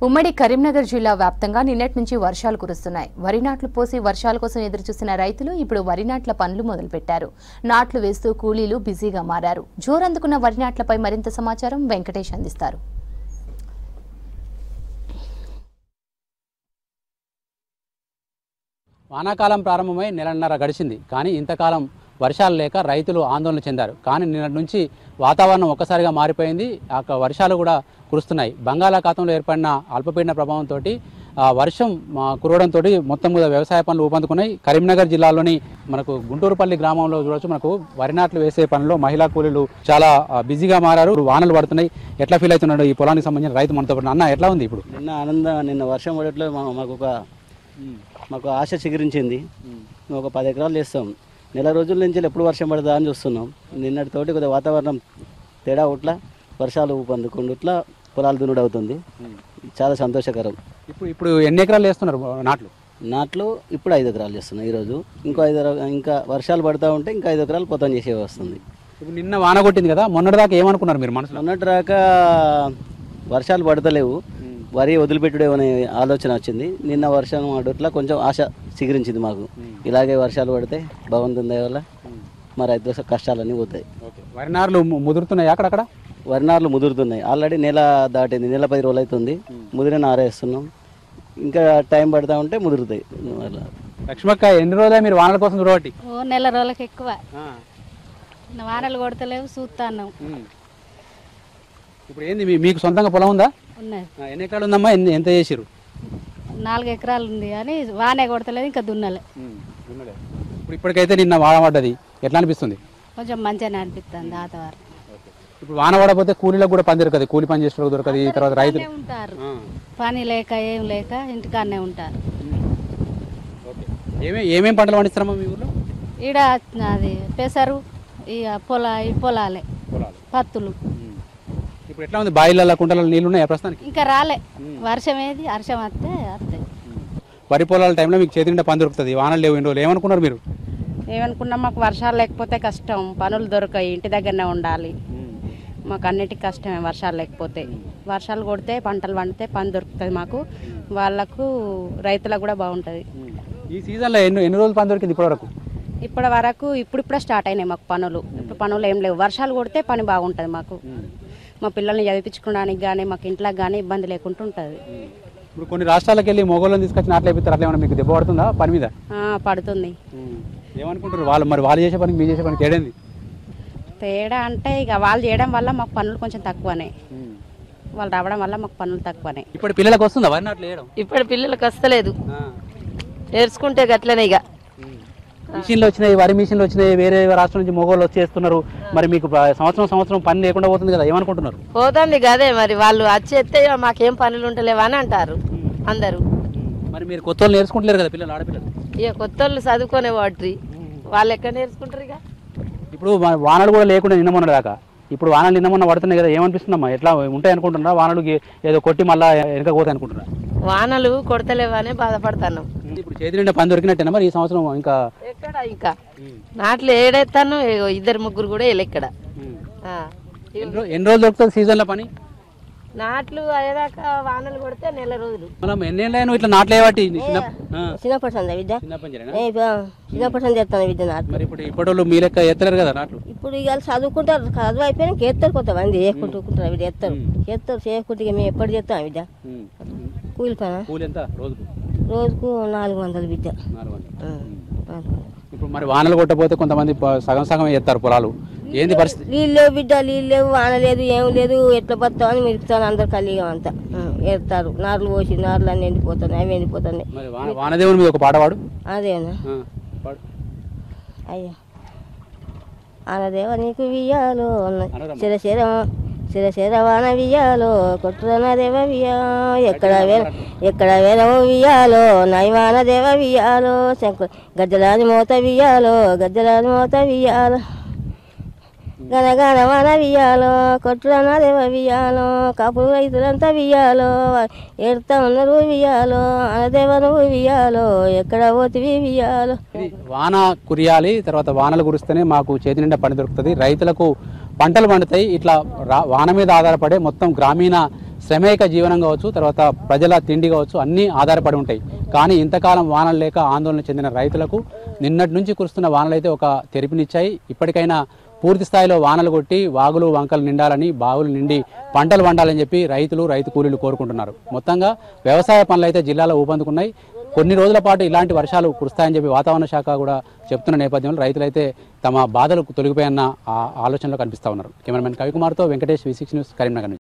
ఉమ్మడి కరీంనగర్ జిల్లా వ్యాప్తంగా నిన్నటి నుంచి వర్షాలు కురుస్తున్నాయి. వరి నాట్లు పోసి వర్షాల కోసం ఎదురుచూసిన రైతులు ఇప్పుడు వరి నాట్ల పనులు మొదలుపెట్టారు. నాట్లు వేస్తూ కూలీలు బిజీగా మారారు. జోరందుకున్న వరి నాట్లపై మరింత సమాచారం వెంకటేష్ అందిస్తారు. వానాకాలం ప్రారంభమై నెలన్నర గడిచింది. కానీ ఇంతకాలం వర్షాలు లేక రైతులు ఆందోళన చెందారు. కానీ నిన్నటి నుంచి వాతావరణం ఒక్కసారిగా మారిపోయింది. ఆ వర్షాలు కూడా కురుస్తున్నాయి. బంగాళాఖాతంలో ఏర్పడిన అల్పపీడన ప్రభావంతో వర్షం కురవడంతో మొత్తం మీద వ్యవసాయ పనులు ఊపందుకున్నాయి. కరీంనగర్ జిల్లాలోని మనకు గుంటూరుపల్లి గ్రామంలో చూడవచ్చు. మనకు వరి నాట్లు వేసే పనిలో మహిళా కూలీలు చాలా బిజీగా మారారు. వానలు పడుతున్నాయి. ఎట్లా ఫీల్ అవుతున్నాడు ఈ పొలానికి సంబంధించిన రైతు మనతో పాటు? అన్న, ఎట్లా ఉంది ఇప్పుడు? నిన్న వర్షం పడట్లో మాకు ఆశ చిగురించింది. మేము ఒక 10 ఎకరాలు చేస్తాం. నెల రోజుల నుంచి ఎప్పుడు వర్షం పడదా అని చూస్తున్నాం. నిన్నటితోటి కొద్దిగా వాతావరణం తేడా ఉట్లా వర్షాలు ఊపందుకుండా ఇట్లా పొలాలు దున్నుడు అవుతుంది. చాలా సంతోషకరం. ఇప్పుడు ఎన్ని ఎకరాలు వేస్తున్నారు నాట్లు? ఇప్పుడు 5 ఎకరాలు చేస్తున్నాం ఈరోజు. ఇంకా వర్షాలు పడుతూ ఉంటే ఇంకా 5 ఎకరాలు పొతం చేసే వస్తుంది. ఇప్పుడు నిన్న వాన కొట్టింది కదా, మొన్నటిదాకా ఏమనుకున్నారు మీరు మనసులో? మొన్నటిదాకా వర్షాలు పడతలేవు, వరి వదిలిపెట్టుడే అనే ఆలోచన వచ్చింది. నిన్న వర్షం అట్లా కొంచెం ఆశ చిగురించింది మాకు. ఇలాగే వర్షాలు పడితే భగవంతుని వల్ల మా రైతుల కష్టాలన్నీ పోతాయి. వరి నార్లు ముదురుతున్నాయి అక్కడక్కడ? వరి నార్లు ముదురుతున్నాయి. ఆల్రెడీ నెల దాటింది, నెల 10 రోజులు అవుతుంది. ముదిరిన ఆరేస్తున్నాం. ఇంకా టైం పడతా ఉంటే ముదురుతాయి. లక్ష్మక్క, ఎన్ని రోజులు మీరు వానల కోసం చూడబట్టి? నెల రోజులకు ఎక్కువ. వానలు కొడతలేవు, చూస్తాను. ఇప్పుడు ఏంది మీకు సొంతంగా పొలం ఉందా? ఉన్నది. ఎన్ని ఎకరాలు ఉందమ్మా? ఎంత చేసిరు? 4 ఎకరాలు ఉంది కానీ వానే కొడతలేదు, ఇంకా దున్నలే. ఇప్పుడు ఇప్పటికైతే నిన్న వాన పడ్డది, ఎట్లా అనిపిస్తుంది? కొంచెం మంచిగానే అనిపిస్తుంది వాతావరణం. ఇప్పుడు వాన పడకపోతే కూలీలకు కూడా పని దొరకదు, కూలి పని చేసే దొరకదు. తర్వాత రైతులు ఉంటారు, పని లేక ఏం లేక ఇంటికాడనే ఉంటారు. ఏమేమి పంటలు పండిస్తారమ్మా మీ ఊర్లో? ఈడ అది పెసరు, ఇక పొలాలే, పత్తులు. ఇప్పుడు ఎట్లా ఉంది? బాయిల కుంటల నీళ్ళు ఉన్నాయా ప్రస్తుతానికి? ఇంకా రాలే. వర్షం ఏది, వర్షం వస్తే వస్తాయి. వరి పొలాల టైంలో మీకు చేతి నిండా పని దొరుకుతుంది. వానలు లేవు, ఎన్ని రోజులు ఏమనుకున్నారు మీరు? ఏమనుకున్నాం, మాకు వర్షాలు లేకపోతే కష్టం, పనులు దొరకాయి, ఇంటి దగ్గరనే ఉండాలి. మాకు అన్నిటికీ కష్టమే వర్షాలు లేకపోతే. వర్షాలు కొడితే పంటలు పండితే పని దొరుకుతుంది మాకు, వాళ్ళకు రైతులకు కూడా బాగుంటుంది. ఈ సీజన్లో ఎన్ని రోజులు పని దొరికింది ఇప్పటివరకు? ఇప్పుడిప్పుడే స్టార్ట్ అయినాయి మాకు పనులు. ఇప్పుడు పనులు ఏం లేవు. వర్షాలు కొడితే పని బాగుంటుంది మాకు. మా పిల్లల్ని చదివించుకోవడానికి కానీ మాకు ఇంట్లోకి కానీ ఇబ్బంది లేకుండా ఉంటుంది. ఇప్పుడు కొన్ని రాష్ట్రాలకు వెళ్ళి మొగోళ్ళని తీసుకొచ్చి నాట్లు వేపిస్తారు, అట్లా ఏమన్నా మీకు దెబ్బ పడుతుందా పని మీద? పడుతుంది. ఏమనుకుంటారు వాళ్ళు చేసే పనికి మీరు చేసే పనికి తేడేంది? తేడా అంటే ఇక వాళ్ళు చేయడం వల్ల మాకు పనులు కొంచెం తక్కువనే, వాళ్ళు రావడం వల్ల మాకు పనులు తక్కువనే. ఇప్పుడు పిల్లలకు వస్తుందా వరి నాట్లు వేయడం? ఇప్పుడు పిల్లలకు వస్తలేదు, నేర్చుకుంటే గట్లనే. ఇక మిషన్లు వచ్చినాయి, వరి మిషన్లు వచ్చినాయి, వేరే రాష్ట్రం నుంచి మొగోళ్ళు వచ్చేస్తున్నారు. మరి మీకు సంవత్సరం పని లేకుండా పోతుంది కదా, ఏమనుకుంటున్నారు? పోతుంది కదే, మరి వాళ్ళు వచ్చేస్తే మాకేం పనులు ఉంటలేవు అని అంటారు అందరూ. మరి మీరు కొత్త వాళ్ళు నేర్చుకుంటలేరు కదా పిల్లలు, ఆడపిల్లలు? ఇక కొత్త వాళ్ళు చదువుకునే వాటి వాళ్ళు ఎక్కడ నేర్చుకుంటారు? ఇక ఇప్పుడు వానలు కూడా లేకుండా నిన్న మొన్న దాకా, ఇప్పుడు వానలు నిన్న మొన్న పడుతున్నాయి కదా, ఏమనిపిస్తుందమ్మా? ఎట్లా ఉంటాయి అనుకుంటున్నారా? వానలు ఏదో కొట్టి మళ్ళీ వెనక పోతాయి అనుకుంటున్నారా? వానలు కొడతలేవు అనే బాధపడతాను. ఇప్పుడు చేతి నిండా పని దొరికినట్టేనా మరి ఈ సంవత్సరం? ఇంకా నాట్లు ఏడెత్తాను, 2-3 కూడా ఎక్కడ. ఎన్ని రోజులు దొరుకుతుంది సీజన్లో పని? నాట్లు అయ్యేదాకా వానలు కొడితే నెల రోజులు. మనం ఎన్నేళ్ళైనా ఇట్లా నాట్లు వేయబట్టి? చిన్నప్పటి చేస్తాను విద్య నాట్లు. మరి ఇప్పుడు మీ లెక్క ఎత్తలేరు కదా నాట్లు? ఇప్పుడు ఇక చదువుకుంటారు, చదువు అయిపోయినా ఎత్తారు, కొంతమంది చేసుకుంటారు, విద్య ఎత్తారు చేయకుంటే మేము ఎప్పుడు చేస్తాం విద్య. కూలి పని కూలి ఎంత రోజుకు 400 విద్య. ఇప్పుడు మరి వానలు కొట్టకపోతే కొంతమంది సగం ఎత్తారు పొలాలు. ఏంది పరిస్థితి? నీళ్ళు లేవు బిడ్డ, నీళ్ళు లేవు, వాన లేదు, ఏం లేదు, ఎట్లా బతామని మిరుపుతాను అందరు కలిగా అంతా ఎత్తారు. నార్లు పోసి నార్లు అన్నీ ఎండిపోతున్నాయి, అవి ఎండిపోతున్నాయి. వానదేవుని మీద ఒక పాట పాడు. అదేనా? అయ్యా, ఆనదేవ నీకు వియ్యాలో శిరశిర వాన వియ్యాలో కొట్టున దేవ వియ్యా, ఎక్కడ వేరము వియ్యాలో నైవాన దేవ వియ్యాలో, గజ్జలాని మోత వియ్యాలో వియ్యాలో, గనగన వాన వియ్యాలో కొట్టున దేవ వియ్యాలో, కాపు రైతులంతా వియ్యాలో, ఎడతా ఉన్నారు వియ్యాలో, అనదేవ నువ్వు వియ్యాలో, ఎక్కడ పోతివి వియ్యాలో. వాన కురియాలి, తర్వాత వానలు కురిస్తేనే మాకు చేతి నిండా పని దొరుకుతుంది, రైతులకు పంటలు పండుతాయి. ఇట్లా వాన మీద ఆధారపడే మొత్తం గ్రామీణ శ్రమేక జీవనం కావచ్చు, తర్వాత ప్రజల తిండి కావచ్చు, అన్నీ ఆధారపడి ఉంటాయి. కానీ ఇంతకాలం వానలు లేక ఆందోళన చెందిన రైతులకు నిన్నటి నుంచి కురుస్తున్న వానలు అయితే ఒక తెరిపినిచ్చాయి. ఇప్పటికైనా పూర్తి స్థాయిలో వానలు కొట్టి వాగులు వంకలు నిండాలని, బావులు నిండి పంటలు వండాలని చెప్పి రైతు కూలీలు కోరుకుంటున్నారు. మొత్తంగా వ్యవసాయ పనులు అయితే జిల్లాలో ఊపందుకున్నాయి. కొన్ని రోజుల పాటు ఇలాంటి వర్షాలు కురుస్తాయని చెప్పి వాతావరణ శాఖ కూడా చెప్తున్న నేపథ్యంలో రైతులైతే తమ బాధలు తొలగిపోయన్న ఆలోచనలో కనిపిస్తూ ఉన్నారు. కెమెరామెన్ కవికుమార్తో వెంకటేష్, V6 న్యూస్, కరీంనగర్ నుంచి.